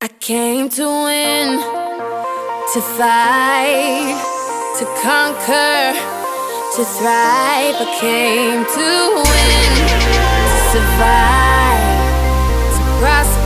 I came to win, to fight, to conquer, to thrive. I came to win, to survive, to prosper.